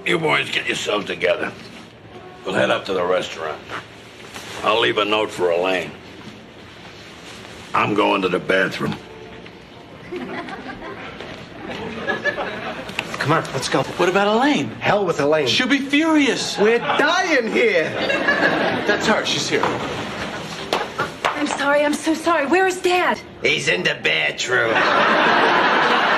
You boys get yourself together. We'll head up to the restaurant. I'll leave a note for Elaine. I'm going to the bathroom. Come on, let's go. What about Elaine? Hell with Elaine. She'll be furious. We're dying here. That's her. She's here. I'm sorry. I'm so sorry. Where is Dad? He's in the bathroom.